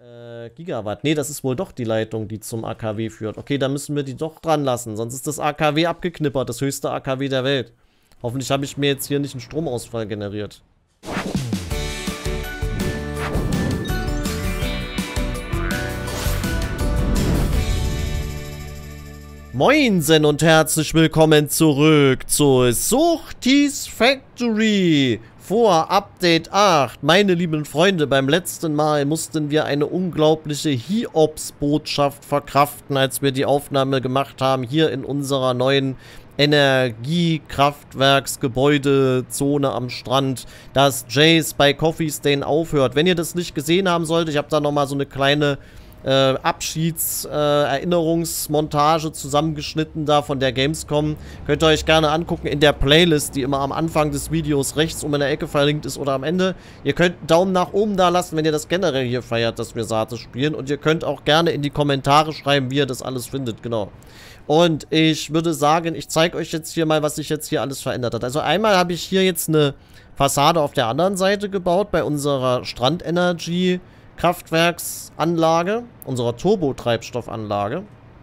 Gigawatt. Nee, das ist wohl doch die Leitung, die zum AKW führt. Okay, dann müssen wir die doch dran lassen. Sonst ist das AKW abgeknippert. Das höchste AKW der Welt. Hoffentlich habe ich mir jetzt hier nicht einen Stromausfall generiert. Moinsen und herzlich willkommen zurück zur Suchtis Factory vor Update 8. Meine lieben Freunde, beim letzten Mal mussten wir eine unglaubliche Hiobs-Botschaft verkraften, als wir die Aufnahme gemacht haben, hier in unserer neuen Energiekraftwerksgebäudezone am Strand, dass Jace bei Coffee Stain aufhört. Wenn ihr das nicht gesehen haben solltet, ich habe da nochmal so eine kleine Erinnerungsmontage zusammengeschnitten da von der Gamescom. Könnt ihr euch gerne angucken in der Playlist, die immer am Anfang des Videos rechts in der Ecke verlinkt ist oder am Ende. Ihr könnt einen Daumen nach oben da lassen, wenn ihr das generell hier feiert, dass wir Sate spielen. Und ihr könnt auch gerne in die Kommentare schreiben, wie ihr das alles findet, genau. Und ich würde sagen, ich zeige euch jetzt hier mal, was sich jetzt hier alles verändert hat. Also einmal habe ich hier jetzt eine Fassade auf der anderen Seite gebaut, bei unserer Strandenergie Kraftwerksanlage, unserer Turbotreibstoffanlage,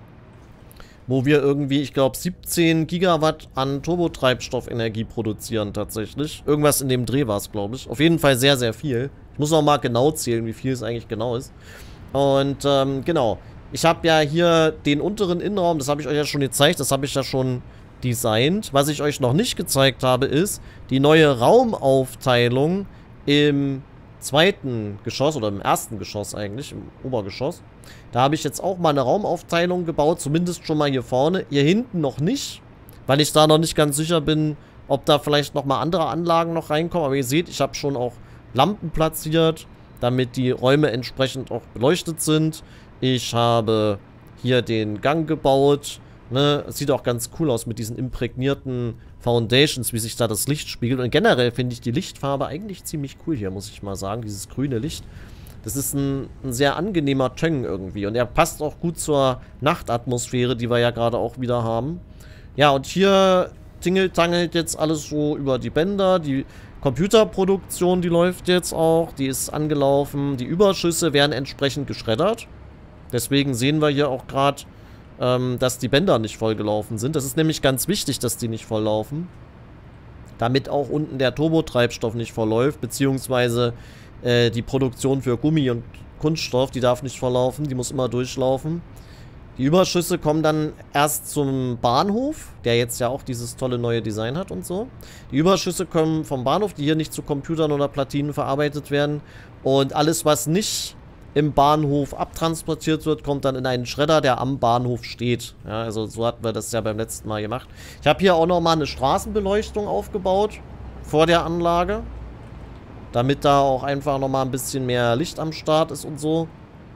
wo wir irgendwie, ich glaube, 17 Gigawatt an Turbotreibstoffenergie produzieren tatsächlich. Irgendwas in dem Dreh war es, glaube ich. Auf jeden Fall sehr, sehr viel. Ich muss noch mal genau zählen, wie viel es eigentlich genau ist. Und genau, ich habe ja hier den unteren Innenraum, das habe ich euch ja schon gezeigt, das habe ich ja schon designt. Was ich euch noch nicht gezeigt habe, ist die neue Raumaufteilung im zweiten Geschoss oder im ersten Geschoss eigentlich, im Obergeschoss. Da habe ich jetzt auch mal eine Raumaufteilung gebaut, zumindest schon mal hier vorne. Hier hinten noch nicht, weil ich da noch nicht ganz sicher bin, ob da vielleicht noch mal andere Anlagen noch reinkommen. Aber ihr seht, ich habe schon auch Lampen platziert, damit die Räume entsprechend auch beleuchtet sind. Ich habe hier den Gang gebaut. Ne? Es sieht auch ganz cool aus mit diesen imprägnierten Foundations, wie sich da das Licht spiegelt. Und generell finde ich die Lichtfarbe eigentlich ziemlich cool hier, muss ich mal sagen. Dieses grüne Licht. Das ist ein sehr angenehmer Töng irgendwie. Und er passt auch gut zur Nachtatmosphäre, die wir ja gerade auch wieder haben. Ja, und hier tingelt jetzt alles so über die Bänder. Die Computerproduktion, die läuft jetzt auch. Die ist angelaufen. Die Überschüsse werden entsprechend geschreddert. Deswegen sehen wir hier auch gerade, dass die Bänder nicht vollgelaufen sind. Das ist nämlich ganz wichtig, dass die nicht volllaufen. Damit auch unten der Turbotreibstoff nicht vollläuft, beziehungsweise die Produktion für Gummi und Kunststoff, die darf nicht volllaufen, die muss immer durchlaufen. Die Überschüsse kommen dann erst zum Bahnhof, der jetzt ja auch dieses tolle neue Design hat und so. Die Überschüsse kommen vom Bahnhof, die hier nicht zu Computern oder Platinen verarbeitet werden. Und alles, was nicht im Bahnhof abtransportiert wird, kommt dann in einen Schredder, der am Bahnhof steht. Ja, also so hatten wir das ja beim letzten Mal gemacht. Ich habe hier auch nochmal eine Straßenbeleuchtung aufgebaut vor der Anlage, damit da auch einfach nochmal ein bisschen mehr Licht am Start ist und so.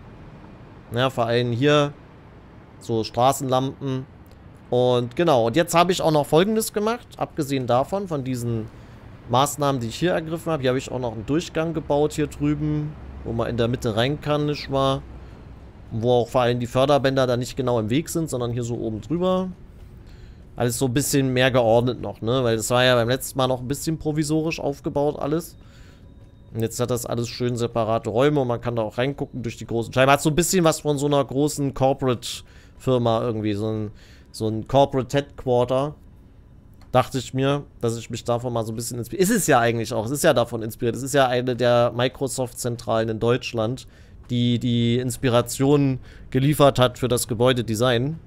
Ja, vor allem hier so Straßenlampen. Und genau, und jetzt habe ich auch noch Folgendes gemacht, abgesehen davon, von diesen Maßnahmen, die ich hier ergriffen habe. Hier habe ich auch noch einen Durchgang gebaut hier drüben, wo man in der Mitte rein kann, nicht wahr? Wo auch vor allem die Förderbänder da nicht genau im Weg sind, sondern hier so oben drüber. Alles so ein bisschen mehr geordnet noch, ne? Weil das war ja beim letzten Mal noch ein bisschen provisorisch aufgebaut alles. Und jetzt hat das alles schön separate Räume und man kann da auch reingucken durch die großen Scheiben. Hat so ein bisschen was von so einer großen Corporate-Firma irgendwie, so ein Corporate Headquarter. Dachte ich mir, dass ich mich davon mal so ein bisschen inspiriere. Ist es ja eigentlich auch. Es ist ja davon inspiriert. Es ist ja eine der Microsoft-Zentralen in Deutschland, die die Inspiration geliefert hat für das Gebäudedesign.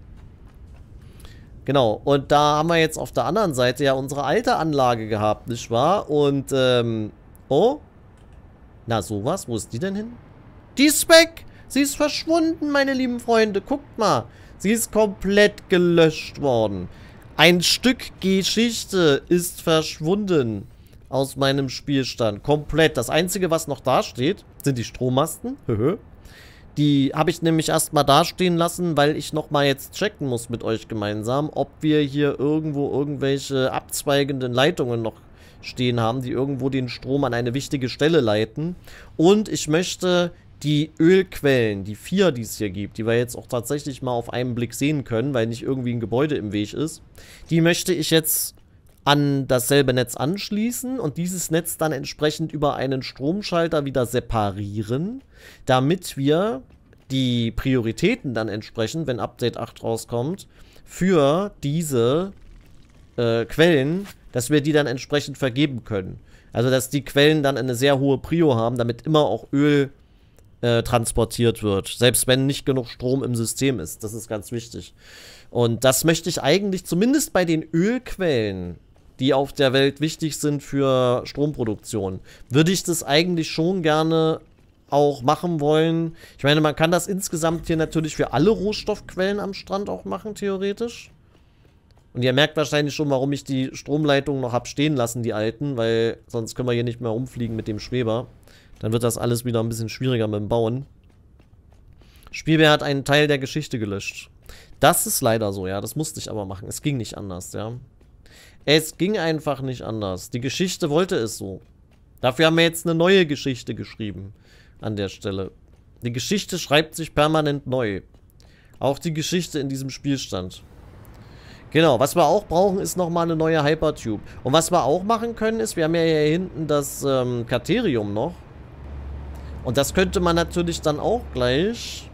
Genau. Und da haben wir jetzt auf der anderen Seite ja unsere alte Anlage gehabt, nicht wahr? Und, oh. Na, sowas. Wo ist die denn hin? Die ist weg! Sie ist verschwunden, meine lieben Freunde. Guckt mal. Sie ist komplett gelöscht worden. Ein Stück Geschichte ist verschwunden aus meinem Spielstand. Komplett. Das Einzige, was noch da steht, sind die Strommasten. Die habe ich nämlich erstmal dastehen lassen, weil ich nochmal jetzt checken muss mit euch gemeinsam, ob wir hier irgendwo irgendwelche abzweigenden Leitungen noch stehen haben, die irgendwo den Strom an eine wichtige Stelle leiten. Und ich möchte die Ölquellen, die 4, die es hier gibt, die wir jetzt auch tatsächlich mal auf einen Blick sehen können, weil nicht irgendwie ein Gebäude im Weg ist, die möchte ich jetzt an dasselbe Netz anschließen und dieses Netz dann entsprechend über einen Stromschalter wieder separieren, damit wir die Prioritäten dann entsprechend, wenn Update 8 rauskommt, für diese Quellen, dass wir die dann entsprechend vergeben können. Also, dass die Quellen dann eine sehr hohe Prio haben, damit immer auch Öl transportiert wird. Selbst wenn nicht genug Strom im System ist. Das ist ganz wichtig. Und das möchte ich eigentlich, zumindest bei den Ölquellen, die auf der Welt wichtig sind für Stromproduktion, würde ich das eigentlich schon gerne auch machen wollen. Ich meine, man kann das insgesamt hier natürlich für alle Rohstoffquellen am Strand auch machen, theoretisch. Und ihr merkt wahrscheinlich schon, warum ich die Stromleitungen noch habe stehen lassen, die alten, weil sonst können wir hier nicht mehr rumfliegen mit dem Schweber. Dann wird das alles wieder ein bisschen schwieriger mit dem Bauen. Spielbär hat einen Teil der Geschichte gelöscht. Das ist leider so, ja. Das musste ich aber machen. Es ging nicht anders, ja. Es ging einfach nicht anders. Die Geschichte wollte es so. Dafür haben wir jetzt eine neue Geschichte geschrieben. An der Stelle. Die Geschichte schreibt sich permanent neu. Auch die Geschichte in diesem Spielstand. Genau, was wir auch brauchen, ist nochmal eine neue Hypertube. Und was wir auch machen können, ist, wir haben ja hier hinten das Katerium noch. Und das könnte man natürlich dann auch gleich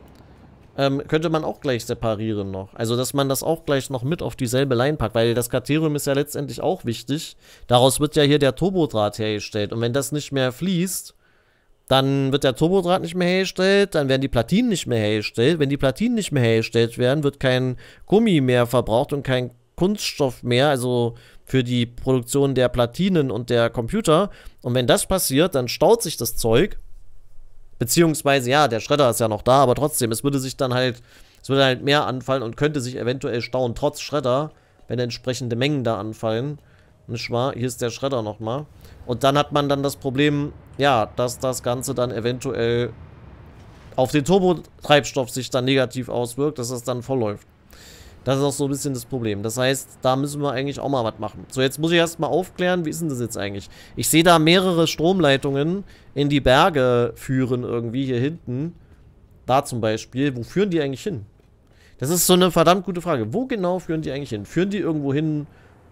separieren noch. Also, dass man das auch gleich noch mit auf dieselbe Line packt, weil das Katerium ist ja letztendlich auch wichtig. Daraus wird ja hier der Turbodraht hergestellt. Und wenn das nicht mehr fließt, dann wird der Turbodraht nicht mehr hergestellt, dann werden die Platinen nicht mehr hergestellt. Wenn die Platinen nicht mehr hergestellt werden, wird kein Gummi mehr verbraucht und kein Kunststoff mehr, also für die Produktion der Platinen und der Computer. Und wenn das passiert, dann staut sich das Zeug. Beziehungsweise, ja, der Schredder ist ja noch da, aber trotzdem, es würde halt mehr anfallen und könnte sich eventuell stauen, trotz Schredder, wenn entsprechende Mengen da anfallen. Nicht wahr? Hier ist der Schredder nochmal. Und dann hat man dann das Problem, ja, dass das Ganze dann eventuell auf den Turbotreibstoff sich dann negativ auswirkt, dass es dann vollläuft. Das ist auch so ein bisschen das Problem. Das heißt, da müssen wir eigentlich auch mal was machen. So, jetzt muss ich erstmal aufklären, wie ist denn das jetzt eigentlich? Ich sehe da mehrere Stromleitungen in die Berge führen irgendwie hier hinten. Da zum Beispiel. Wo führen die eigentlich hin? Das ist so eine verdammt gute Frage. Wo genau führen die eigentlich hin? Führen die irgendwo hin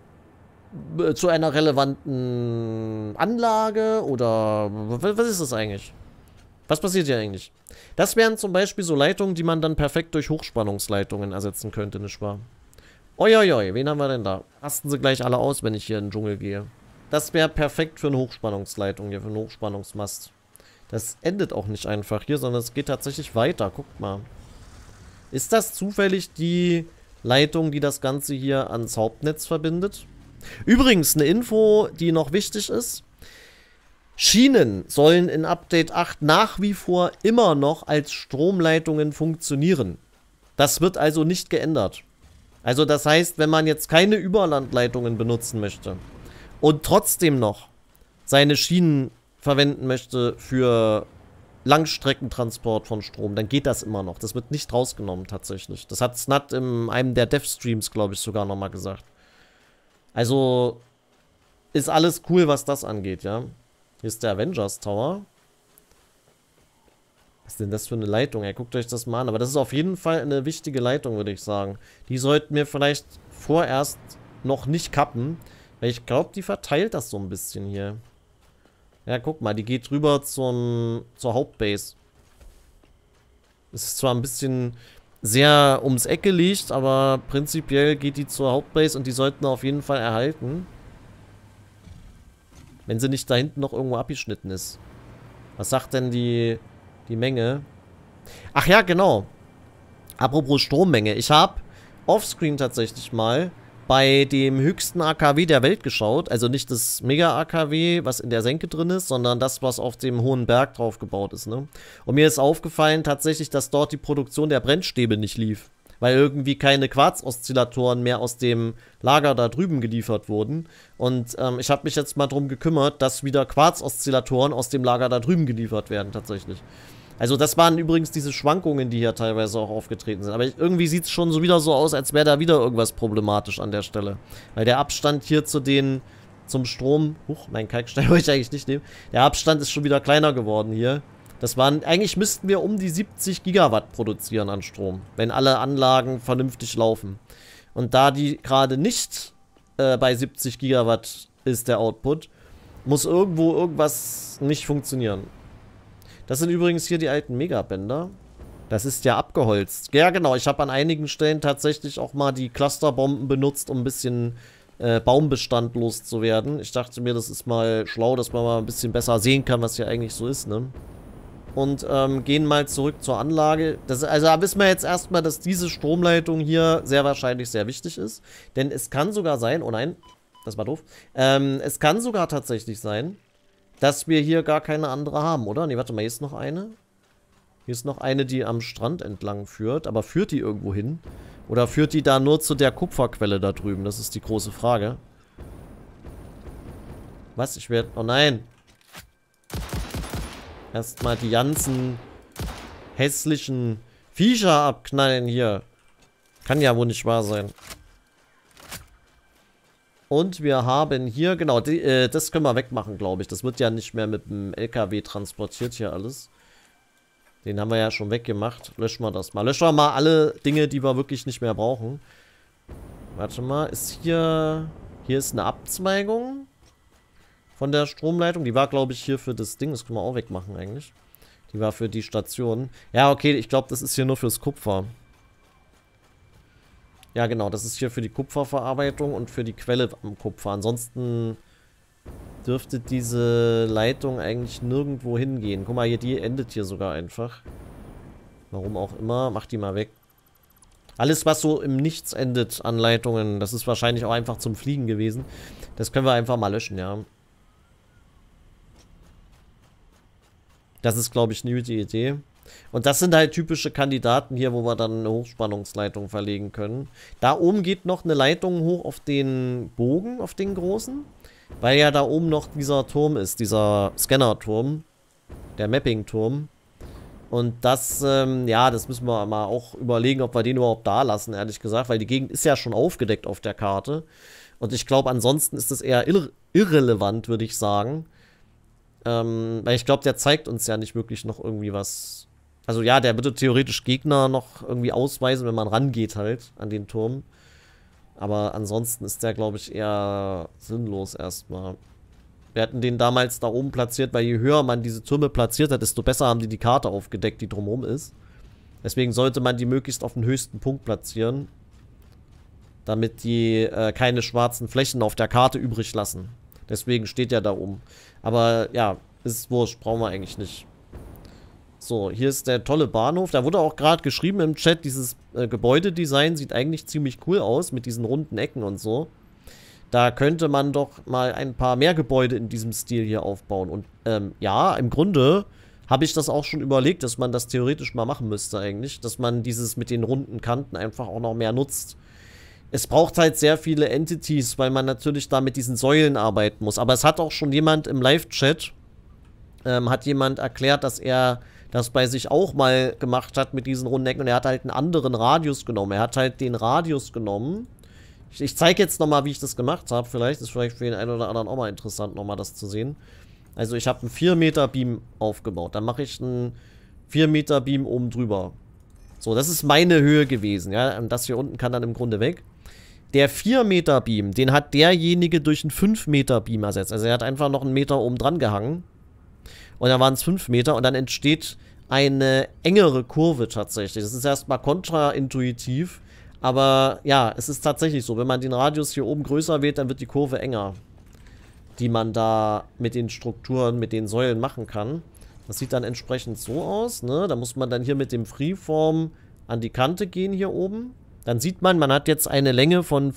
zu einer relevanten Anlage? Oder was ist das eigentlich? Was passiert hier eigentlich? Das wären zum Beispiel so Leitungen, die man dann perfekt durch Hochspannungsleitungen ersetzen könnte, nicht wahr? Uiuiui, wen haben wir denn da? Rasten sie gleich alle aus, wenn ich hier in den Dschungel gehe. Das wäre perfekt für eine Hochspannungsleitung hier, für einen Hochspannungsmast. Das endet auch nicht einfach hier, sondern es geht tatsächlich weiter. Guckt mal. Ist das zufällig die Leitung, die das Ganze hier ans Hauptnetz verbindet? Übrigens, eine Info, die noch wichtig ist. Schienen sollen in Update 8 nach wie vor immer noch als Stromleitungen funktionieren. Das wird also nicht geändert. Also das heißt, wenn man jetzt keine Überlandleitungen benutzen möchte und trotzdem noch seine Schienen verwenden möchte für Langstreckentransport von Strom, dann geht das immer noch. Das wird nicht rausgenommen tatsächlich. Das hat Snut in einem der Dev-Streams, glaube ich, sogar nochmal gesagt. Also ist alles cool, was das angeht, ja. Hier ist der Avengers Tower. Was ist denn das für eine Leitung? Ja, guckt euch das mal an. Aber das ist auf jeden Fall eine wichtige Leitung, würde ich sagen. Die sollten wir vielleicht vorerst noch nicht kappen. Weil ich glaube, die verteilt das so ein bisschen hier. Ja, guck mal, die geht rüber zur Hauptbase. Es ist zwar ein bisschen sehr ums Eck gelegt, aber prinzipiell geht die zur Hauptbase und die sollten auf jeden Fall erhalten. Wenn sie nicht da hinten noch irgendwo abgeschnitten ist. Was sagt denn die Menge? Ach ja, genau. Apropos Strommenge. Ich habe offscreen tatsächlich mal bei dem höchsten AKW der Welt geschaut. Also nicht das Mega-AKW, was in der Senke drin ist, sondern das, was auf dem hohen Berg drauf gebaut ist, ne? Und mir ist aufgefallen tatsächlich, dass dort die Produktion der Brennstäbe nicht lief. Weil irgendwie keine Quarz-Oszillatoren mehr aus dem Lager da drüben geliefert wurden. Und ich habe mich jetzt mal drum gekümmert, dass wieder Quarz-Oszillatoren aus dem Lager da drüben geliefert werden, tatsächlich. Also das waren übrigens diese Schwankungen, die hier teilweise auch aufgetreten sind. Aber irgendwie sieht es schon so wieder so aus, als wäre da wieder irgendwas problematisch an der Stelle. Weil der Abstand hier zum Strom... Nein, Kalkstein wollte ich eigentlich nicht nehmen. Der Abstand ist schon wieder kleiner geworden hier. Eigentlich müssten wir um die 70 Gigawatt produzieren an Strom, wenn alle Anlagen vernünftig laufen. Und da die gerade nicht bei 70 Gigawatt ist der Output. Muss irgendwo irgendwas nicht funktionieren. Das sind übrigens hier die alten Megabänder. Das ist ja abgeholzt. Ja, genau. Ich habe an einigen Stellen tatsächlich auch mal die Clusterbomben benutzt, um ein bisschen Baumbestand loszuwerden. Ich dachte mir, das ist mal schlau, dass man mal ein bisschen besser sehen kann, was hier eigentlich so ist, ne? Und gehen mal zurück zur Anlage. Also da wissen wir jetzt erstmal, dass diese Stromleitung hier sehr wahrscheinlich sehr wichtig ist. Denn es kann sogar sein, oh nein, das war doof. Es kann sogar tatsächlich sein, dass wir hier gar keine andere haben, oder? Ne, warte mal, hier ist noch eine. Hier ist noch eine, die am Strand entlang führt. Aber führt die irgendwo hin? Oder führt die da nur zu der Kupferquelle da drüben? Das ist die große Frage. Was? Ich werde... Oh nein! Erstmal die ganzen hässlichen Viecher abknallen hier. Kann ja wohl nicht wahr sein. Und wir haben hier, genau, das können wir wegmachen, glaube ich. Das wird ja nicht mehr mit dem LKW transportiert hier alles. Den haben wir ja schon weggemacht. Löschen wir das mal. Löschen wir mal alle Dinge, die wir wirklich nicht mehr brauchen. Warte mal, ist hier... Hier ist eine Abzweigung von der Stromleitung. Die war, glaube ich, hier für das Ding. Das können wir auch wegmachen eigentlich. Die war für die Station. Ja, okay, ich glaube, das ist hier nur fürs Kupfer. Ja, genau, das ist hier für die Kupferverarbeitung und für die Quelle am Kupfer. Ansonsten dürfte diese Leitung eigentlich nirgendwo hingehen. Guck mal, hier, die endet hier sogar einfach. Warum auch immer. Mach die mal weg. Alles, was so im Nichts endet an Leitungen, das ist wahrscheinlich auch einfach zum Fliegen gewesen. Das können wir einfach mal löschen, ja. Das ist, glaube ich, eine gute Idee. Und das sind halt typische Kandidaten hier, wo wir dann eine Hochspannungsleitung verlegen können. Da oben geht noch eine Leitung hoch auf den Bogen, auf den großen. Weil ja da oben noch dieser Turm ist, dieser Scanner-Turm. Der Mapping-Turm. Und das, ja, das müssen wir mal auch überlegen, ob wir den überhaupt da lassen, ehrlich gesagt. Weil die Gegend ist ja schon aufgedeckt auf der Karte. Und ich glaube, ansonsten ist das eher irrelevant, würde ich sagen. Weil ich glaube, der zeigt uns ja nicht wirklich noch irgendwie was. Also ja, der würde theoretisch Gegner noch irgendwie ausweisen, wenn man rangeht halt an den Turm. Aber ansonsten ist der, glaube ich, eher sinnlos erstmal. Wir hatten den damals da oben platziert, weil je höher man diese Türme platziert hat, desto besser haben die Karte aufgedeckt, die drumherum ist. Deswegen sollte man die möglichst auf den höchsten Punkt platzieren. Damit die keine schwarzen Flächen auf der Karte übrig lassen. Deswegen steht der da oben. Aber ja, ist wurscht, brauchen wir eigentlich nicht. So, hier ist der tolle Bahnhof. Da wurde auch gerade geschrieben im Chat, dieses Gebäudedesign sieht eigentlich ziemlich cool aus mit diesen runden Ecken und so. Da könnte man doch mal ein paar mehr Gebäude in diesem Stil hier aufbauen. Und ja, im Grunde habe ich das auch schon überlegt, dass man das theoretisch mal machen müsste eigentlich. Dass man dieses mit den runden Kanten einfach auch noch mehr nutzt. Es braucht halt sehr viele Entities, weil man natürlich da mit diesen Säulen arbeiten muss. Aber es hat auch schon jemand im Live-Chat, hat jemand erklärt, dass er das bei sich auch mal gemacht hat mit diesen runden Ecken. Und er hat halt einen anderen Radius genommen. Er hat halt den Radius genommen. Ich zeige jetzt nochmal, wie ich das gemacht habe. Vielleicht ist vielleicht für den einen oder anderen auch mal interessant, nochmal das zu sehen. Also ich habe einen 4 Meter Beam aufgebaut. Dann mache ich einen 4 Meter Beam oben drüber. So, das ist meine Höhe gewesen. Ja, und das hier unten kann dann im Grunde weg. Der 4 Meter Beam, den hat derjenige durch einen 5 Meter Beam ersetzt. Also er hat einfach noch einen Meter oben dran gehangen. Und dann waren es 5 Meter und dann entsteht eine engere Kurve tatsächlich. Das ist erstmal kontraintuitiv. Aber ja, es ist tatsächlich so. Wenn man den Radius hier oben größer wählt, dann wird die Kurve enger. Die man da mit den Strukturen, mit den Säulen machen kann. Das sieht dann entsprechend so aus, ne? Da muss man dann hier mit dem Freeform an die Kante gehen hier oben. Dann sieht man, man hat jetzt eine Länge von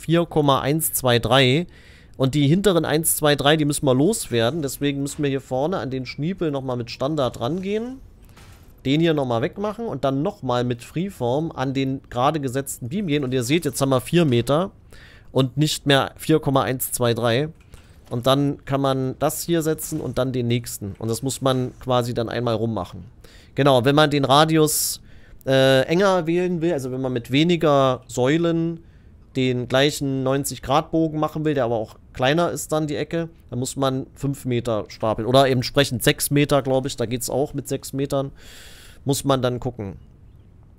4,123 und die hinteren 1, 2, 3, die müssen wir loswerden. Deswegen müssen wir hier vorne an den Schniepel nochmal mit Standard rangehen. Den hier nochmal wegmachen und dann nochmal mit Freeform an den gerade gesetzten Beam gehen. Und ihr seht, jetzt haben wir 4 Meter und nicht mehr 4,123. Und dann kann man das hier setzen und dann den nächsten. Und das muss man quasi dann einmal rummachen. Genau, wenn man den Radius enger wählen will, also wenn man mit weniger Säulen den gleichen 90-Grad-Bogen machen will, der aber auch kleiner ist dann die Ecke, dann muss man 5 Meter stapeln. Oder eben entsprechend 6 Meter, glaube ich, da geht es auch mit 6 Metern. Muss man dann gucken.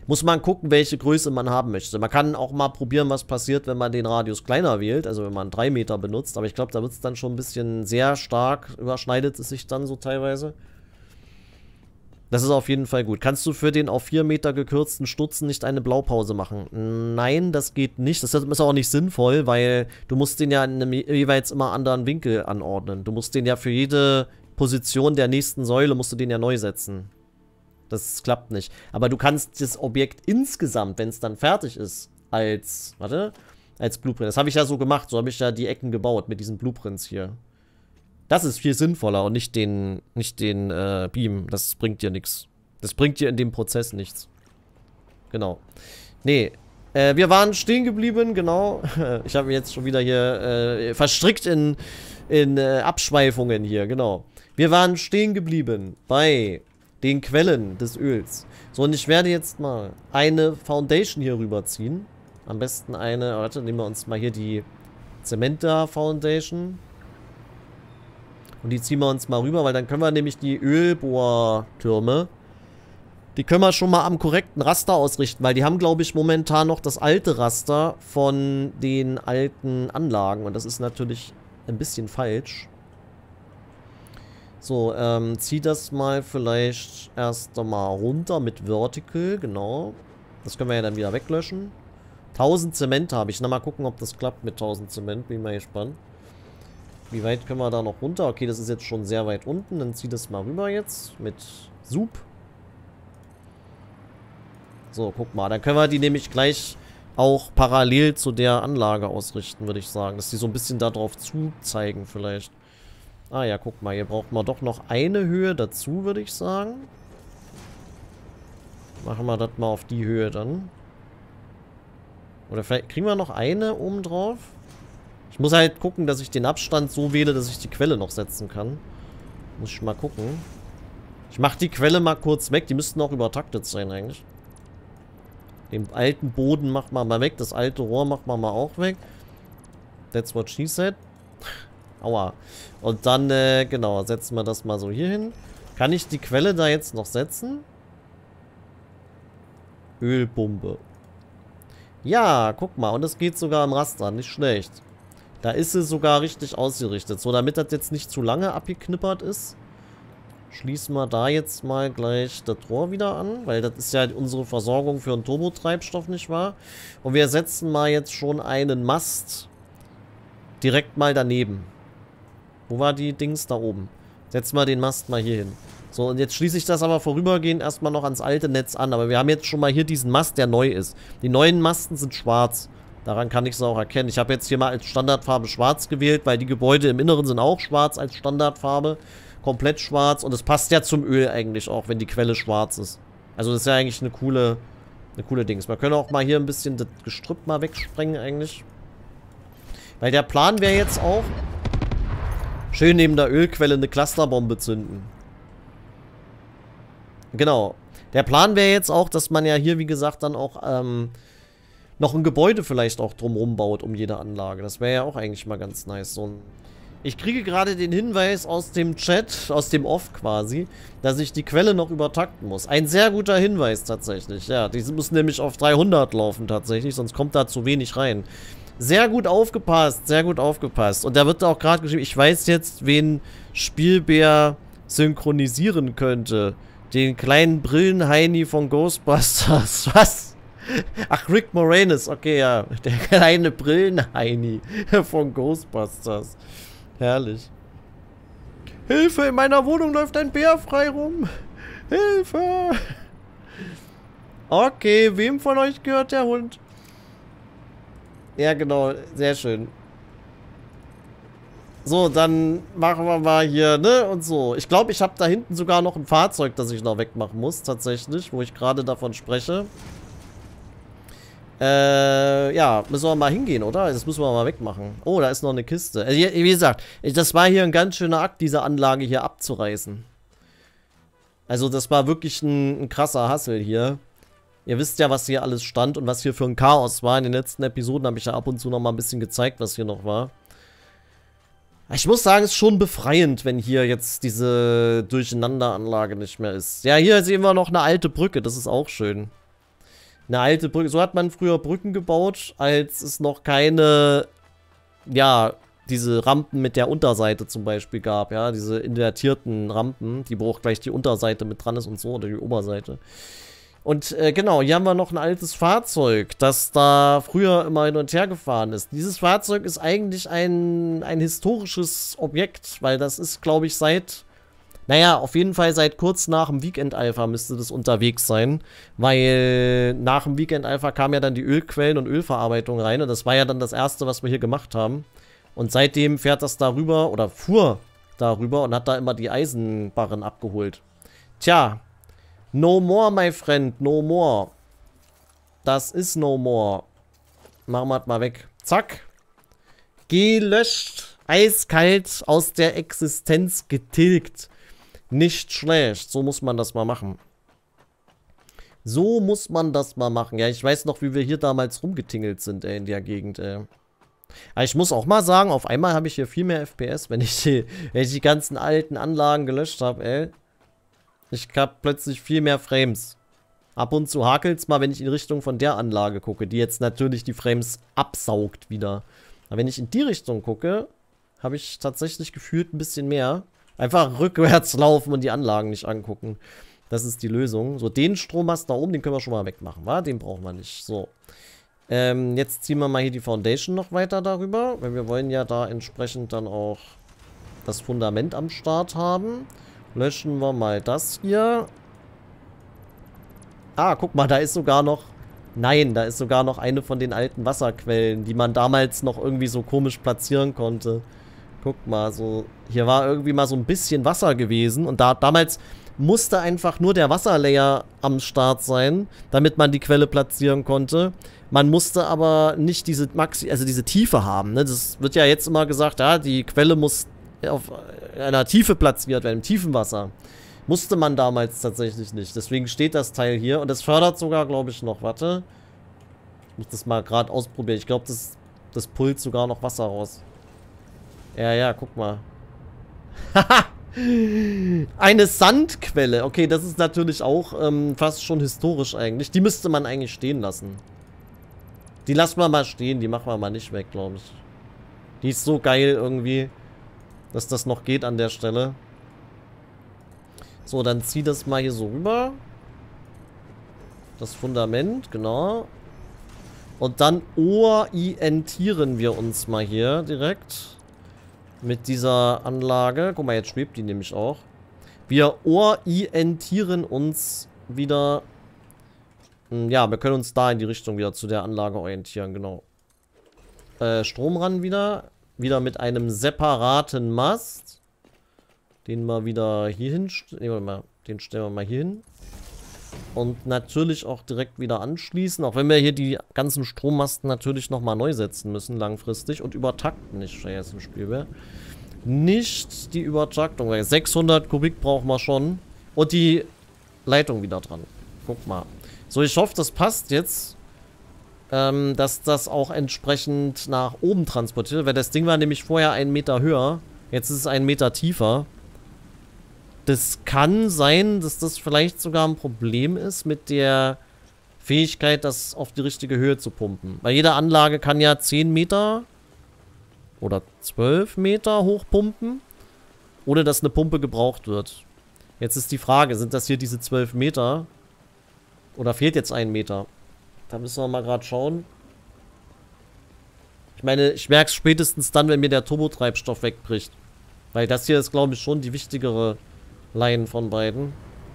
Muss man gucken, welche Größe man haben möchte. Man kann auch mal probieren, was passiert, wenn man den Radius kleiner wählt, also wenn man 3 Meter benutzt. Aber ich glaube, da wird es dann schon ein bisschen sehr stark, überschneidet es sich dann so teilweise. Das ist auf jeden Fall gut. Kannst du für den auf 4 Meter gekürzten Stutzen nicht eine Blaupause machen? Nein, das geht nicht. Das ist auch nicht sinnvoll, weil du musst den ja in einem jeweils immer anderen Winkel anordnen. Du musst den ja für jede Position der nächsten Säule, musst du den ja neu setzen. Das klappt nicht. Aber du kannst das Objekt insgesamt, wenn es dann fertig ist, als Blueprint. Das habe ich ja so gemacht. So habe ich ja die Ecken gebaut mit diesen Blueprints hier. Das ist viel sinnvoller und nicht den Beam. Das bringt dir nichts. Das bringt dir in dem Prozess nichts. Genau. Nee. Wir waren stehen geblieben, genau. Ich habe mich jetzt schon wieder hier verstrickt in Abschweifungen hier, genau. Wir waren stehen geblieben bei den Quellen des Öls. So, und ich werde jetzt mal eine Foundation hier rüberziehen. Am besten eine, warte, nehmen wir uns mal hier die Zementa Foundation. Und die ziehen wir uns mal rüber, weil dann können wir nämlich die Ölbohrtürme, die können wir schon mal am korrekten Raster ausrichten, weil die haben, glaube ich, momentan noch das alte Raster von den alten Anlagen. Und das ist natürlich ein bisschen falsch. So, zieh das mal vielleicht erst einmal runter mit Vertical, genau. Das können wir ja dann wieder weglöschen. 1000 Zement habe ich. Na, mal gucken, ob das klappt mit 1000 Zement. Bin mal gespannt. Wie weit können wir da noch runter? Okay, das ist jetzt schon sehr weit unten. Dann zieh das mal rüber jetzt mit Sup. So, guck mal. Dann können wir die nämlich gleich auch parallel zu der Anlage ausrichten, würde ich sagen. Dass die so ein bisschen darauf zuzeigen vielleicht. Ah ja, guck mal. Hier braucht man doch noch eine Höhe dazu, würde ich sagen. Machen wir das mal auf die Höhe dann. Oder vielleicht kriegen wir noch eine oben drauf. Ich muss halt gucken, dass ich den Abstand so wähle, dass ich die Quelle noch setzen kann. Muss ich mal gucken. Ich mache die Quelle mal kurz weg. Die müssten auch übertaktet sein eigentlich. Den alten Boden macht man mal weg. Das alte Rohr macht man mal auch weg. That's what she said. Aua. Und dann, genau, setzen wir das mal so hier hin. Kann ich die Quelle da jetzt noch setzen? Ölbombe. Ja, guck mal. Und das geht sogar im Raster. Nicht schlecht. Da ist sie sogar richtig ausgerichtet. So, damit das jetzt nicht zu lange abgeknippert ist, schließen wir da jetzt mal gleich das Rohr wieder an. Weil das ist ja unsere Versorgung für einen Turbotreibstoff, nicht wahr? Und wir setzen mal jetzt schon einen Mast direkt mal daneben. Wo war die Dings da oben? Setzen wir den Mast mal hier hin. So, und jetzt schließe ich das aber vorübergehend erstmal noch ans alte Netz an. Aber wir haben jetzt schon mal hier diesen Mast, der neu ist. Die neuen Masten sind schwarz. Daran kann ich es auch erkennen. Ich habe jetzt hier mal als Standardfarbe schwarz gewählt, weil die Gebäude im Inneren sind auch schwarz als Standardfarbe. Komplett schwarz. Und es passt ja zum Öl eigentlich auch, wenn die Quelle schwarz ist. Also das ist ja eigentlich eine coole Dings. Wir können auch mal hier ein bisschen das Gestrüpp mal wegsprengen eigentlich. Weil der Plan wäre jetzt auch, schön neben der Ölquelle eine Clusterbombe zünden. Genau. Der Plan wäre jetzt auch, dass man ja hier, wie gesagt, dann auch noch ein Gebäude vielleicht auch drumherum baut um jede Anlage. Das wäre ja auch eigentlich mal ganz nice. Ich kriege gerade den Hinweis aus dem Chat, aus dem Off quasi, dass ich die Quelle noch übertakten muss. Ein sehr guter Hinweis tatsächlich. Ja, die müssen nämlich auf 300 laufen tatsächlich, sonst kommt da zu wenig rein. Sehr gut aufgepasst, sehr gut aufgepasst. Und da wird auch gerade geschrieben, ich weiß jetzt, wen Spielbär synchronisieren könnte. Den kleinen Brillenheini von Ghostbusters. Was? Ach, Rick Moranis. Okay, ja. Der kleine Brillenheini von Ghostbusters. Herrlich. Hilfe, in meiner Wohnung läuft ein Bär frei rum. Hilfe. Okay, wem von euch gehört der Hund? Ja, genau. Sehr schön. So, dann machen wir mal hier, ne, und so. Ich glaube, ich habe da hinten sogar noch ein Fahrzeug, das ich noch wegmachen muss, tatsächlich, wo ich gerade davon spreche. Ja, müssen wir mal hingehen, oder? Das müssen wir mal wegmachen. Oh, da ist noch eine Kiste. Wie gesagt, das war hier ein ganz schöner Akt, diese Anlage hier abzureißen. Also, das war wirklich ein krasser Hassel hier. Ihr wisst ja, was hier alles stand und was hier für ein Chaos war. In den letzten Episoden habe ich ja ab und zu noch mal ein bisschen gezeigt, was hier noch war. Ich muss sagen, es ist schon befreiend, wenn hier jetzt diese Durcheinanderanlage nicht mehr ist. Ja, hier sehen wir noch eine alte Brücke, das ist auch schön. Eine alte Brücke. So hat man früher Brücken gebaut, als es noch keine, ja, diese Rampen mit der Unterseite zum Beispiel gab, ja, diese invertierten Rampen, die wo auch gleich die Unterseite mit dran ist und so, oder die Oberseite. Und genau, hier haben wir noch ein altes Fahrzeug, das da früher immer hin und her gefahren ist. Dieses Fahrzeug ist eigentlich ein historisches Objekt, weil das ist, glaube ich, seit, naja, auf jeden Fall seit kurz nach dem Weekend Alpha müsste das unterwegs sein, weil nach dem Weekend Alpha kamen ja dann die Ölquellen und Ölverarbeitung rein und das war ja dann das erste, was wir hier gemacht haben. Und seitdem fährt das darüber, oder fuhr darüber und hat da immer die Eisenbarren abgeholt. Tja, no more, my friend, no more. Das ist no more. Machen wir das mal weg. Zack. Gelöscht. Eiskalt aus der Existenz getilgt. Nicht schlecht. So muss man das mal machen. So muss man das mal machen. Ja, ich weiß noch, wie wir hier damals rumgetingelt sind, ey, in der Gegend, ey. Aber ich muss auch mal sagen, auf einmal habe ich hier viel mehr FPS, wenn ich die ganzen alten Anlagen gelöscht habe, ey. Ich habe plötzlich viel mehr Frames. Ab und zu hakelt es mal, wenn ich in Richtung von der Anlage gucke, die jetzt natürlich die Frames absaugt wieder. Aber wenn ich in die Richtung gucke, habe ich tatsächlich gefühlt ein bisschen mehr. Einfach rückwärts laufen und die Anlagen nicht angucken. Das ist die Lösung. So, den Strommast da oben, den können wir schon mal wegmachen, wa? Den brauchen wir nicht. So. Jetzt ziehen wir mal hier die Foundation noch weiter darüber, weil wir wollen ja da entsprechend dann auch das Fundament am Start haben. Löschen wir mal das hier. Ah, guck mal, da ist sogar noch... Nein, da ist sogar noch eine von den alten Wasserquellen, die man damals noch irgendwie so komisch platzieren konnte. Guck mal, so... Hier war irgendwie mal so ein bisschen Wasser gewesen und damals musste einfach nur der Wasserlayer am Start sein, damit man die Quelle platzieren konnte. Man musste aber nicht diese diese Tiefe haben, ne? Das wird ja jetzt immer gesagt, ja, die Quelle muss auf einer Tiefe platziert werden, im tiefen Wasser. Musste man damals tatsächlich nicht. Deswegen steht das Teil hier und das fördert sogar, glaube ich, noch. Warte. Ich muss das mal gerade ausprobieren. Ich glaube, das pullt sogar noch Wasser raus. Ja, ja, guck mal. Haha! Eine Sandquelle. Okay, das ist natürlich auch fast schon historisch eigentlich. Die müsste man eigentlich stehen lassen. Die lassen wir mal stehen. Die machen wir mal nicht weg, glaube ich. Die ist so geil irgendwie, dass das noch geht an der Stelle. So, dann zieh das mal hier so rüber. Das Fundament, genau. Und dann orientieren wir uns mal hier direkt. Mit dieser Anlage. Guck mal, jetzt schwebt die nämlich auch. Wir orientieren uns wieder. Ja, wir können uns da in die Richtung wieder zu der Anlage orientieren, genau. Strom ran wieder. Wieder mit einem separaten Mast. Den wir wieder hier hin. Den stellen wir mal hier hin. Und natürlich auch direkt wieder anschließen. Auch wenn wir hier die ganzen Strommasten natürlich nochmal neu setzen müssen, langfristig. Und übertakten nicht, wenn jetzt ein Spiel wäre. Nicht die Übertaktung, weil 600 Kubik brauchen wir schon. Und die Leitung wieder dran. Guck mal. So, ich hoffe, das passt jetzt. Dass das auch entsprechend nach oben transportiert. Weil das Ding war nämlich vorher 1 Meter höher. Jetzt ist es 1 Meter tiefer. Das kann sein, dass das vielleicht sogar ein Problem ist mit der Fähigkeit, das auf die richtige Höhe zu pumpen. Weil jede Anlage kann ja 10 Meter oder 12 Meter hochpumpen, ohne dass eine Pumpe gebraucht wird. Jetzt ist die Frage, sind das hier diese 12 Meter? Oder fehlt jetzt 1 Meter? Da müssen wir mal gerade schauen. Ich meine, ich merke es spätestens dann, wenn mir der Turbotreibstoff wegbricht. Weil das hier ist, glaube ich, schon die wichtigere Line von beiden.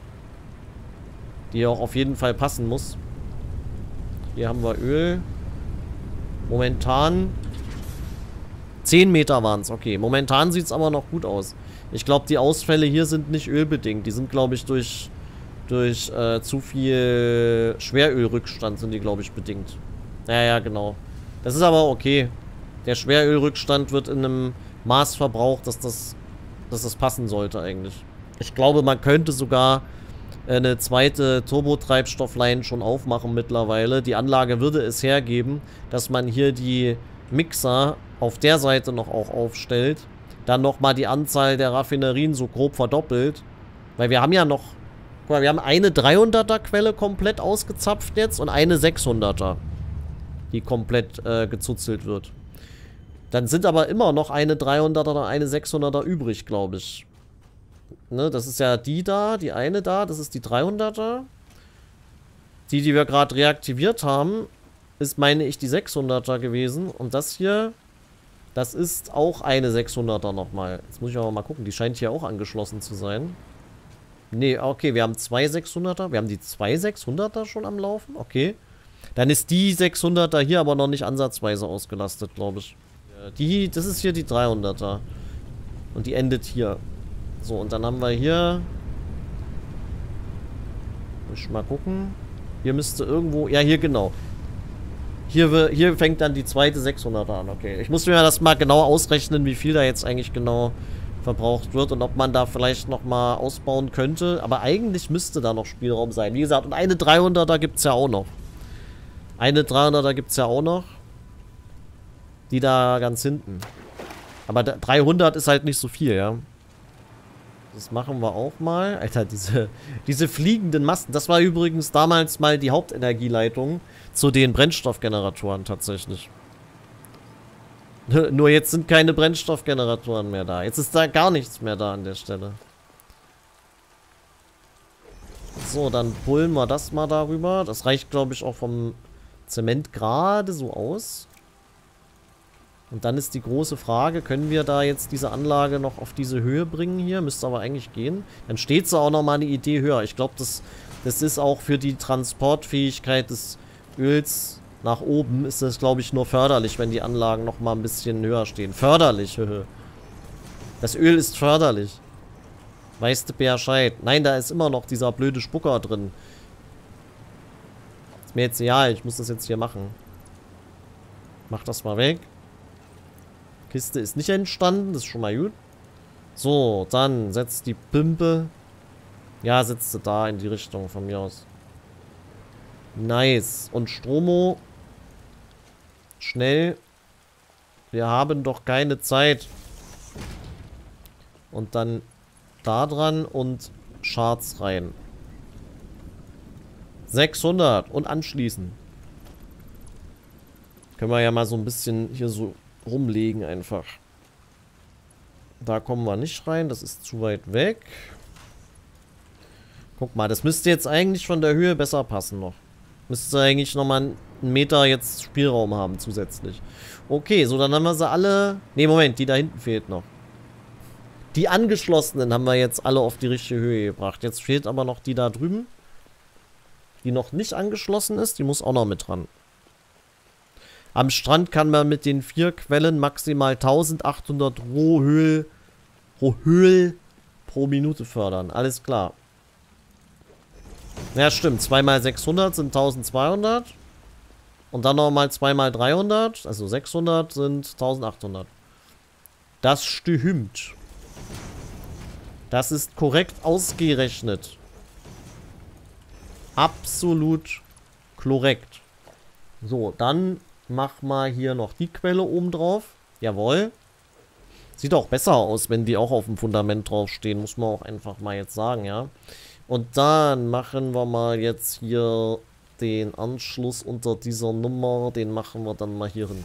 Die auch auf jeden Fall passen muss. Hier haben wir Öl. Momentan 10 Meter waren es. Okay, momentan sieht es aber noch gut aus. Ich glaube, die Ausfälle hier sind nicht ölbedingt. Die sind, glaube ich, durch zu viel Schwerölrückstand sind die, glaube ich, bedingt. Ja, ja, genau. Das ist aber okay. Der Schwerölrückstand wird in einem Maß verbraucht, dass das passen sollte eigentlich. Ich glaube, man könnte sogar eine zweite Turbotreibstoffline schon aufmachen mittlerweile. Die Anlage würde es hergeben, dass man hier die Mixer auf der Seite noch auch aufstellt. Dann nochmal die Anzahl der Raffinerien so grob verdoppelt. Weil wir haben ja noch Guck mal, wir haben eine 300er Quelle komplett ausgezapft jetzt und eine 600er, die komplett gezuzelt wird. Dann sind aber immer noch eine 300er oder eine 600er übrig, glaube ich. Ne, das ist ja die da, die eine da, das ist die 300er. Die wir gerade reaktiviert haben, ist, meine ich, die 600er gewesen. Und das hier, das ist auch eine 600er nochmal. Jetzt muss ich aber mal gucken, die scheint hier auch angeschlossen zu sein. Nee, okay, wir haben zwei 600er. Wir haben die zwei 600er schon am Laufen. Okay. Dann ist die 600er hier aber noch nicht ansatzweise ausgelastet, glaube ich. Das ist hier die 300er. Und die endet hier. So, und dann haben wir hier... Muss ich mal gucken. Hier müsste irgendwo... Ja, hier genau. Hier fängt dann die zweite 600er an. Okay, ich muss mir das mal genau ausrechnen, wie viel da jetzt eigentlich genau verbraucht wird und ob man da vielleicht nochmal ausbauen könnte. Aber eigentlich müsste da noch Spielraum sein. Wie gesagt, und eine 300er gibt es ja auch noch. Eine 300er gibt es ja auch noch. Die da ganz hinten. Aber 300 ist halt nicht so viel, ja. Das machen wir auch mal. Alter, diese fliegenden Masten. Das war übrigens damals mal die Hauptenergieleitung zu den Brennstoffgeneratoren tatsächlich. Nur jetzt sind keine Brennstoffgeneratoren mehr da. Jetzt ist da gar nichts mehr da an der Stelle. So, dann pullen wir das mal darüber. Das reicht, glaube ich, auch vom Zement gerade so aus. Und dann ist die große Frage, können wir da jetzt diese Anlage noch auf diese Höhe bringen hier? Müsste aber eigentlich gehen. Dann steht so auch nochmal eine Idee höher. Ich glaube, das ist auch für die Transportfähigkeit des Öls nach oben, ist das, glaube ich, nur förderlich, wenn die Anlagen nochmal ein bisschen höher stehen. Förderlich. Das Öl ist förderlich. Weißt du Bescheid? Nein, da ist immer noch dieser blöde Spucker drin. Ist mir jetzt egal, ich muss das jetzt hier machen. Mach das mal weg. Kiste ist nicht entstanden, das ist schon mal gut. So, dann setzt die Pimpe. Ja, setzt sie da in die Richtung von mir aus. Nice. Und Stromo. Schnell. Wir haben doch keine Zeit. Und dann da dran und Charts rein. 600 und anschließen. Können wir ja mal so ein bisschen hier so rumlegen einfach. Da kommen wir nicht rein, das ist zu weit weg. Guck mal, das müsste jetzt eigentlich von der Höhe besser passen noch. Müsste eigentlich nochmal einen Meter jetzt Spielraum haben zusätzlich. Okay, so dann haben wir sie alle... Ne, Moment, die da hinten fehlt noch. Die angeschlossenen haben wir jetzt alle auf die richtige Höhe gebracht. Jetzt fehlt aber noch die da drüben. Die noch nicht angeschlossen ist, die muss auch noch mit dran. Am Strand kann man mit den 4 Quellen maximal 1800 Rohöl pro Minute fördern. Alles klar. Ja, stimmt. 2 mal 600 sind 1200. Und dann nochmal 2 mal 300. Also 600 sind 1800. Das stimmt. Das ist korrekt ausgerechnet. Absolut korrekt. So, dann mach mal hier noch die Quelle oben drauf. Jawohl. Sieht auch besser aus, wenn die auch auf dem Fundament draufstehen. Muss man auch einfach mal jetzt sagen, ja. Und dann machen wir mal jetzt hier den Anschluss unter dieser Nummer. Den machen wir dann mal hier hin.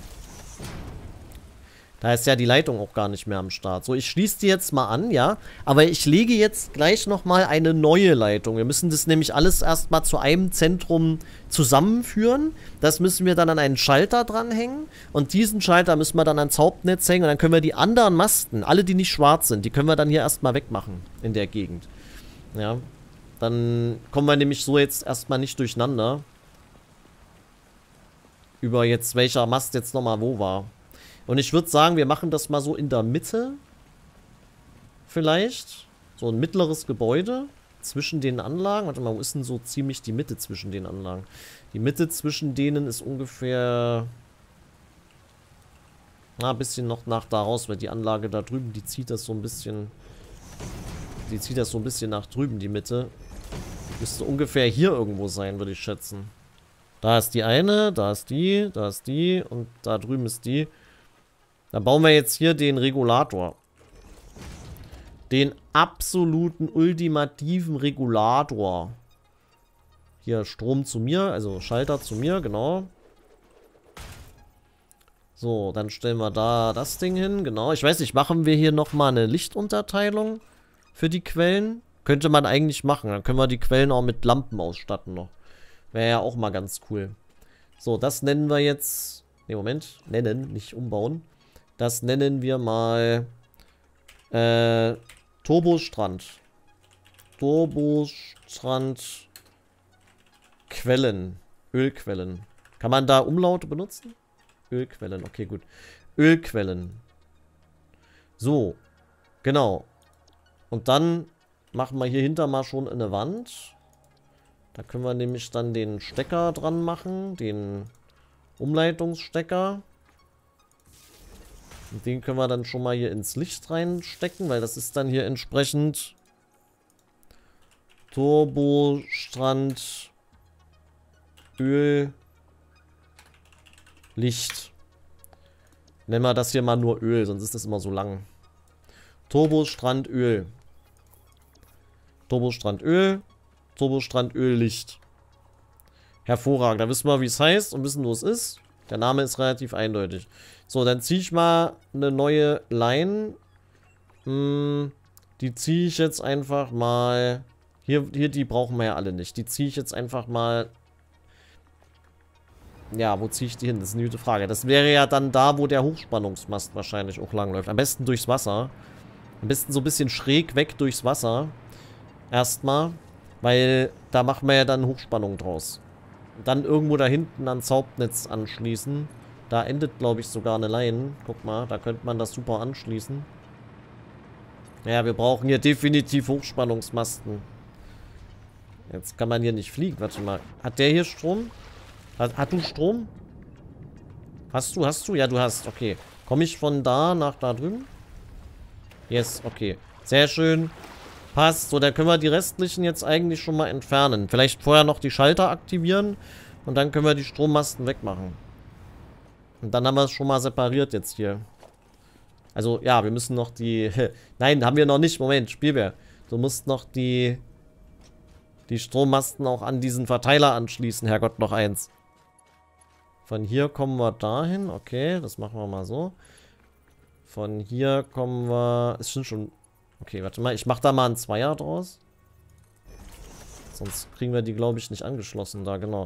Da ist ja die Leitung auch gar nicht mehr am Start. So, ich schließe die jetzt mal an, ja. Aber ich lege jetzt gleich nochmal eine neue Leitung. Wir müssen das nämlich alles erstmal zu einem Zentrum zusammenführen. Das müssen wir dann an einen Schalter dranhängen. Und diesen Schalter müssen wir dann ans Hauptnetz hängen. Und dann können wir die anderen Masten, alle die nicht schwarz sind, die können wir dann hier erstmal wegmachen in der Gegend. Ja. Dann kommen wir nämlich so jetzt erstmal nicht durcheinander. Über jetzt welcher Mast jetzt nochmal wo war. Und ich würde sagen, wir machen das mal so in der Mitte. Vielleicht. So ein mittleres Gebäude zwischen den Anlagen. Warte mal, wo ist denn so ziemlich die Mitte zwischen den Anlagen? Die Mitte zwischen denen ist ungefähr... Na, ein bisschen noch nach da raus, weil die Anlage da drüben, die zieht das so ein bisschen... Die zieht das so ein bisschen nach drüben, die Mitte. Müsste ungefähr hier irgendwo sein, würde ich schätzen. Da ist die eine, da ist die und da drüben ist die. Dann bauen wir jetzt hier den Regulator. den absoluten ultimativen Regulator. Hier Strom zu mir, also Schalter zu mir, genau. So, dann stellen wir da das Ding hin, genau. Ich weiß nicht, machen wir hier nochmal eine Lichtunterteilung für die Quellen? Könnte man eigentlich machen, dann können wir die Quellen auch mit Lampen ausstatten noch. Wäre ja auch mal ganz cool. So, das nennen wir jetzt... Ne, Moment. Nennen, nicht umbauen. Das nennen wir mal... Turbostrand. Turbostrand... Quellen. Ölquellen. Kann man da Umlaute benutzen? Ölquellen, okay, gut. Ölquellen. So. Genau. Und dann machen wir hier hinter mal schon eine Wand. Da können wir nämlich dann den Stecker dran machen. Den Umleitungsstecker. Und den können wir dann schon mal hier ins Licht reinstecken, weil das ist dann hier entsprechend Turbostrand Öl Licht. Nennen wir das hier mal nur Öl, sonst ist das immer so lang. Turbostrand Öl. Turbostrand Öl. Turbostrand Öl Licht. Hervorragend. Da wissen wir, wie es heißt und wissen, wo es ist. Der Name ist relativ eindeutig. So, dann ziehe ich mal eine neue Line. Die ziehe ich jetzt einfach mal... Hier, die brauchen wir ja alle nicht. Die ziehe ich jetzt einfach mal... Ja, wo ziehe ich die hin? Das ist eine gute Frage. Das wäre ja dann da, wo der Hochspannungsmast wahrscheinlich auch langläuft. Am besten durchs Wasser. Am besten so ein bisschen schräg weg durchs Wasser. Erstmal. Weil da machen wir ja dann Hochspannung draus. Und dann irgendwo da hinten ans Hauptnetz anschließen. Da endet, glaube ich, sogar eine Line. Guck mal, da könnte man das super anschließen. Ja, wir brauchen hier definitiv Hochspannungsmasten. Jetzt kann man hier nicht fliegen. Warte mal. Hat der hier Strom? Hat du Strom? Hast du? Ja, du hast. Okay. Komme ich von da nach da drüben? Yes, okay. Sehr schön. Passt. So, dann können wir die restlichen jetzt eigentlich schon mal entfernen. Vielleicht vorher noch die Schalter aktivieren. Und dann können wir die Strommasten wegmachen. Und dann haben wir es schon mal separiert jetzt hier. Also, ja, wir müssen noch die... Nein, haben wir noch nicht. Moment, Spielbär. Du musst noch die Strommasten auch an diesen Verteiler anschließen. Herrgott, noch eins. Von hier kommen wir dahin. Okay, das machen wir mal so. Von hier kommen wir... Es sind schon... Okay, warte mal. Ich mache da mal einen Zweier draus. Sonst kriegen wir die, glaube ich, nicht angeschlossen. Da, genau.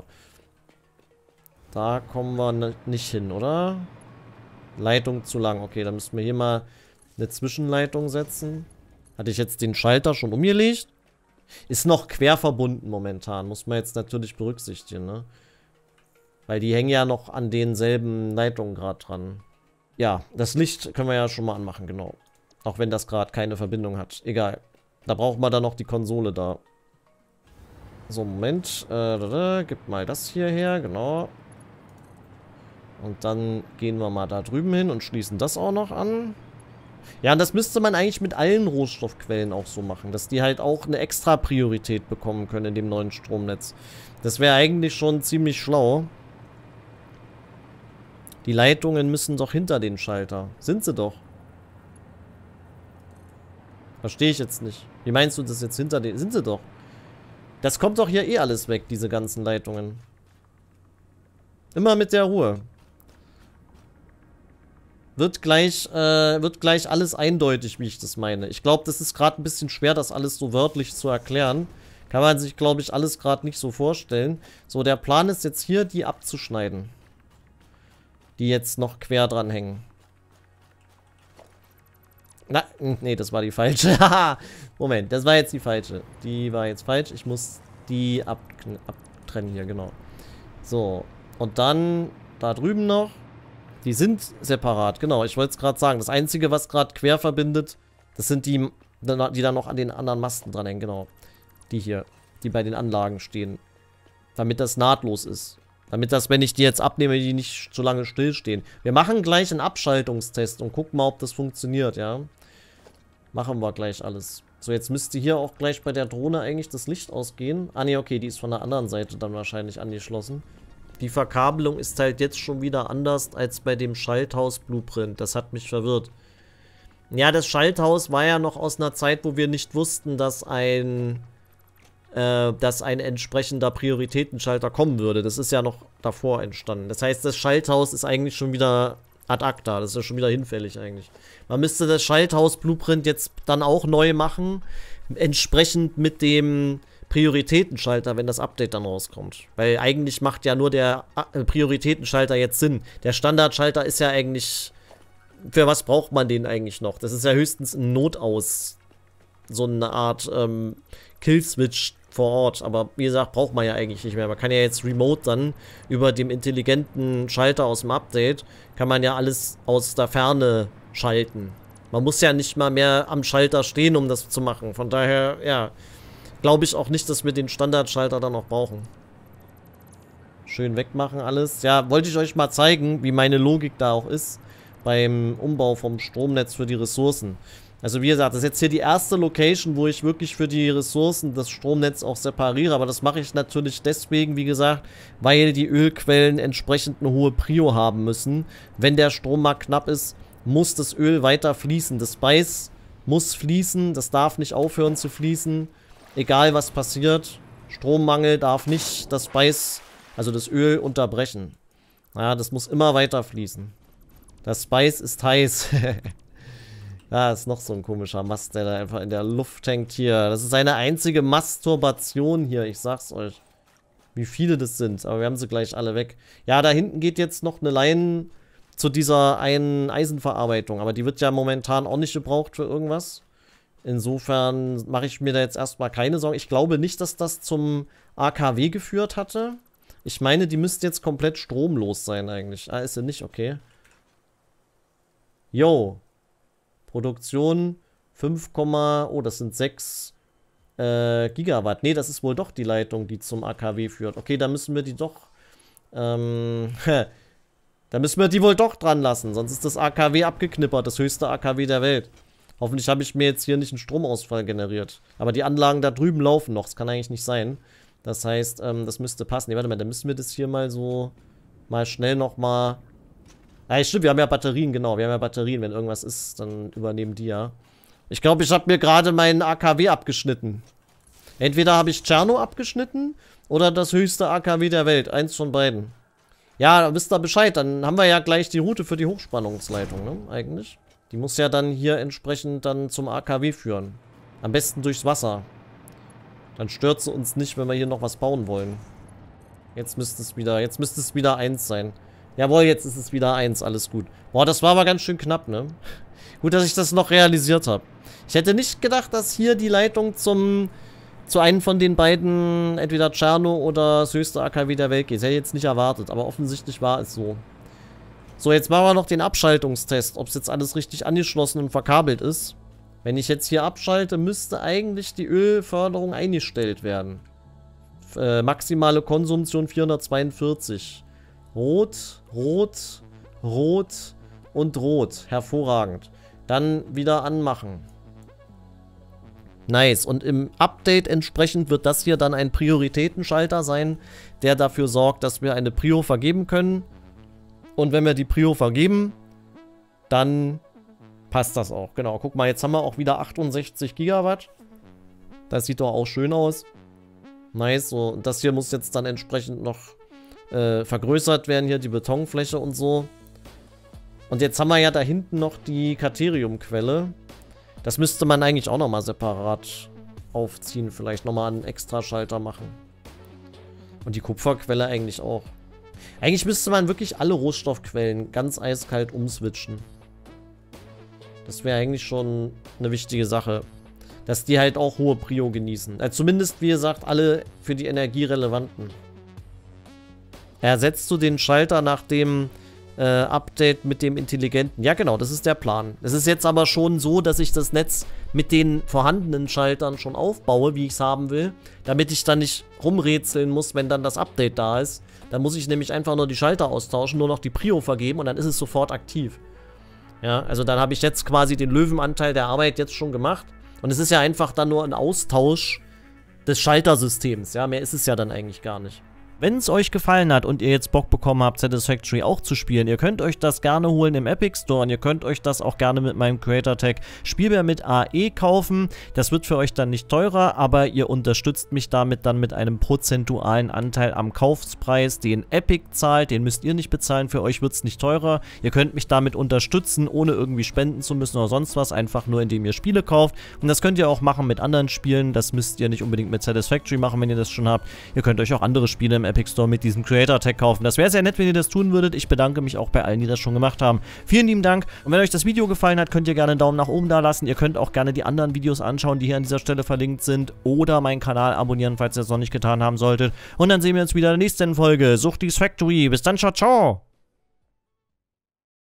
Da kommen wir nicht hin, oder? Leitung zu lang. Okay, dann müssen wir hier mal eine Zwischenleitung setzen. Hatte ich jetzt den Schalter schon umgelegt? Ist noch quer verbunden momentan. Muss man jetzt natürlich berücksichtigen, ne? Weil die hängen ja noch an denselben Leitungen gerade dran. Ja, das Licht können wir ja schon mal anmachen, genau. Auch wenn das gerade keine Verbindung hat. Egal. Da braucht man dann noch die Konsole da. So, Moment. Gib mal das hier her, genau. Und dann gehen wir mal da drüben hin und schließen das auch noch an. Ja, und das müsste man eigentlich mit allen Rohstoffquellen auch so machen, dass die halt auch eine extra Priorität bekommen können in dem neuen Stromnetz. Das wäre eigentlich schon ziemlich schlau. Die Leitungen müssen doch hinter den Schalter. Sind sie doch. Verstehe ich jetzt nicht. Wie meinst du das jetzt hinter den... Sind sie doch. Das kommt doch hier eh alles weg, diese ganzen Leitungen. Immer mit der Ruhe. Wird gleich alles eindeutig, wie ich das meine. Ich glaube, das ist gerade ein bisschen schwer, das alles so wörtlich zu erklären. Kann man sich, glaube ich, alles gerade nicht so vorstellen. So, der Plan ist jetzt hier, die abzuschneiden. Die jetzt noch quer dran hängen. Na, nee, das war die falsche. Moment, das war jetzt die falsche. Die war jetzt falsch. Ich muss die abtrennen hier, genau. So, und dann da drüben noch. Die sind separat, genau. Ich wollte es gerade sagen. Das Einzige, was gerade quer verbindet, das sind die dann noch an den anderen Masten dranhängen, genau. Die hier, die bei den Anlagen stehen. Damit das nahtlos ist. Damit das, wenn ich die jetzt abnehme, die nicht so lange stillstehen. Wir machen gleich einen Abschaltungstest und gucken mal, ob das funktioniert, ja. Machen wir gleich alles. So, jetzt müsste hier auch gleich bei der Drohne eigentlich das Licht ausgehen. Ah, ne, okay, die ist von der anderen Seite dann wahrscheinlich angeschlossen. Die Verkabelung ist halt jetzt schon wieder anders als bei dem Schalthaus-Blueprint. Das hat mich verwirrt. Ja, das Schalthaus war ja noch aus einer Zeit, wo wir nicht wussten, dass ein entsprechender Prioritätenschalter kommen würde. Das ist ja noch davor entstanden. Das heißt, das Schalthaus ist eigentlich schon wieder ad acta. Das ist ja schon wieder hinfällig eigentlich. Man müsste das Schalthaus-Blueprint jetzt dann auch neu machen, entsprechend mit dem Prioritätenschalter, wenn das Update dann rauskommt. Weil eigentlich macht ja nur der Prioritätenschalter jetzt Sinn. Der Standardschalter ist ja eigentlich... Für was braucht man den eigentlich noch? Das ist ja höchstens ein Notaus. So eine Art Killswitch vor Ort. Aber wie gesagt, braucht man ja eigentlich nicht mehr. Man kann ja jetzt remote dann über dem intelligenten Schalter aus dem Update, kann man ja alles aus der Ferne schalten. Man muss ja nicht mal mehr am Schalter stehen, um das zu machen. Von daher, ja, glaube ich auch nicht, dass wir den Standardschalter dann noch brauchen. Schön wegmachen alles. Ja, wollte ich euch mal zeigen, wie meine Logik da auch ist beim Umbau vom Stromnetz für die Ressourcen. Also wie gesagt, das ist jetzt hier die erste Location, wo ich wirklich für die Ressourcen das Stromnetz auch separiere. Aber das mache ich natürlich deswegen, wie gesagt, weil die Ölquellen entsprechend eine hohe Prio haben müssen. Wenn der Strom mal knapp ist, muss das Öl weiter fließen. Das Spice muss fließen, das darf nicht aufhören zu fließen. Egal was passiert, Strommangel darf nicht das Spice, also das Öl, unterbrechen. Ja, das muss immer weiter fließen. Das Spice ist heiß. Ja, ist noch so ein komischer Mast, der da einfach in der Luft hängt hier. Das ist eine einzige Masturbation hier, ich sag's euch. Wie viele das sind, aber wir haben sie gleich alle weg. Ja, da hinten geht jetzt noch eine Line zu dieser einen Eisenverarbeitung, aber die wird ja momentan auch nicht gebraucht für irgendwas. Insofern mache ich mir da jetzt erstmal keine Sorgen. Ich glaube nicht, dass das zum AKW geführt hatte. Ich meine, die müsste jetzt komplett stromlos sein eigentlich. Ah, ist sie nicht, okay. Yo. Produktion 5, oh, das sind 6 Gigawatt. Ne, das ist wohl doch die Leitung, die zum AKW führt. Okay, da müssen wir die doch da müssen wir die wohl doch dran lassen. Sonst ist das AKW abgeknippert, das höchste AKW der Welt. Hoffentlich habe ich mir jetzt hier nicht einen Stromausfall generiert. Aber die Anlagen da drüben laufen noch. Das kann eigentlich nicht sein. Das heißt, das müsste passen. Ne, warte mal, dann müssen wir das hier mal so mal schnell nochmal... Ja, stimmt, wir haben ja Batterien, genau. Wir haben ja Batterien. Wenn irgendwas ist, dann übernehmen die ja. Ich glaube, ich habe mir gerade meinen AKW abgeschnitten. Entweder habe ich Tscherno abgeschnitten oder das höchste AKW der Welt. Eins von beiden. Ja, da wisst ihr Bescheid. Dann haben wir ja gleich die Route für die Hochspannungsleitung, ne? Eigentlich. Die muss ja dann hier entsprechend dann zum AKW führen. Am besten durchs Wasser. Dann stört sie uns nicht, wenn wir hier noch was bauen wollen. Jetzt müsste es wieder 1 sein. Jawohl, jetzt ist es wieder 1, alles gut. Boah, das war aber ganz schön knapp, ne? Gut, dass ich das noch realisiert habe. Ich hätte nicht gedacht, dass hier die Leitung zu einem von den beiden, entweder Tscherno oder das höchste AKW der Welt geht. Das hätte ich jetzt nicht erwartet, aber offensichtlich war es so. So, jetzt machen wir noch den Abschaltungstest, ob es jetzt alles richtig angeschlossen und verkabelt ist. Wenn ich jetzt hier abschalte, müsste eigentlich die Ölförderung eingestellt werden. Maximale Konsumtion 442. Rot, Rot, Rot und Rot. Hervorragend. Dann wieder anmachen. Nice. Und im Update entsprechend wird das hier dann ein Prioritätenschalter sein, der dafür sorgt, dass wir eine Prio vergeben können. Und wenn wir die Prio vergeben, dann passt das auch. Genau, guck mal, jetzt haben wir auch wieder 68 Gigawatt. Das sieht doch auch schön aus. Nice. So, und das hier muss jetzt dann entsprechend noch vergrößert werden, hier die Betonfläche und so. Und jetzt haben wir ja da hinten noch die Kateriumquelle. Das müsste man eigentlich auch nochmal separat aufziehen. Vielleicht nochmal einen Extraschalter machen. Und die Kupferquelle eigentlich auch. Eigentlich müsste man wirklich alle Rohstoffquellen ganz eiskalt umswitchen. Das wäre eigentlich schon eine wichtige Sache. Dass die halt auch hohe Prio genießen. Zumindest, wie gesagt, alle für die energierelevanten. Ersetzt du den Schalter nach dem Update mit dem intelligenten? Ja, genau, das ist der Plan. Es ist jetzt aber schon so, dass ich das Netz mit den vorhandenen Schaltern schon aufbaue, wie ich es haben will, damit ich dann nicht rumrätseln muss, wenn dann das Update da ist. Dann muss ich nämlich einfach nur die Schalter austauschen, nur noch die Prio vergeben und dann ist es sofort aktiv. Ja, also dann habe ich jetzt quasi den Löwenanteil der Arbeit jetzt schon gemacht. Und es ist ja einfach dann nur ein Austausch des Schaltersystems. Ja, mehr ist es ja dann eigentlich gar nicht. Wenn es euch gefallen hat und ihr jetzt Bock bekommen habt, Satisfactory auch zu spielen, ihr könnt euch das gerne holen im Epic Store und ihr könnt euch das auch gerne mit meinem Creator-Tag Spielbar mit AE kaufen. Das wird für euch dann nicht teurer, aber ihr unterstützt mich damit dann mit einem prozentualen Anteil am Kaufpreis, den Epic zahlt, den müsst ihr nicht bezahlen, für euch wird es nicht teurer. Ihr könnt mich damit unterstützen, ohne irgendwie spenden zu müssen oder sonst was, einfach nur indem ihr Spiele kauft. Und das könnt ihr auch machen mit anderen Spielen, das müsst ihr nicht unbedingt mit Satisfactory machen, wenn ihr das schon habt. Ihr könnt euch auch andere Spiele im Epic Store mit diesem Creator-Tag kaufen. Das wäre sehr nett, wenn ihr das tun würdet. Ich bedanke mich auch bei allen, die das schon gemacht haben. Vielen lieben Dank. Und wenn euch das Video gefallen hat, könnt ihr gerne einen Daumen nach oben da lassen. Ihr könnt auch gerne die anderen Videos anschauen, die hier an dieser Stelle verlinkt sind. Oder meinen Kanal abonnieren, falls ihr das noch nicht getan haben solltet. Und dann sehen wir uns wieder in der nächsten Folge. Suchtis Factory. Bis dann, ciao, ciao.